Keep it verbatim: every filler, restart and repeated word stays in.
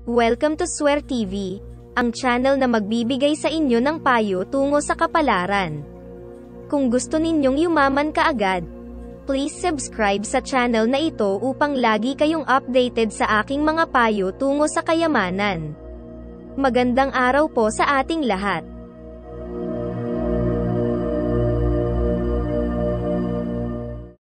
Welcome to Swer T V, ang channel na magbibigay sa inyo ng payo tungo sa kapalaran. Kung gusto ninyong yumaman kaagad, please subscribe sa channel na ito upang lagi kayong updated sa aking mga payo tungo sa kayamanan. Magandang araw po sa ating lahat.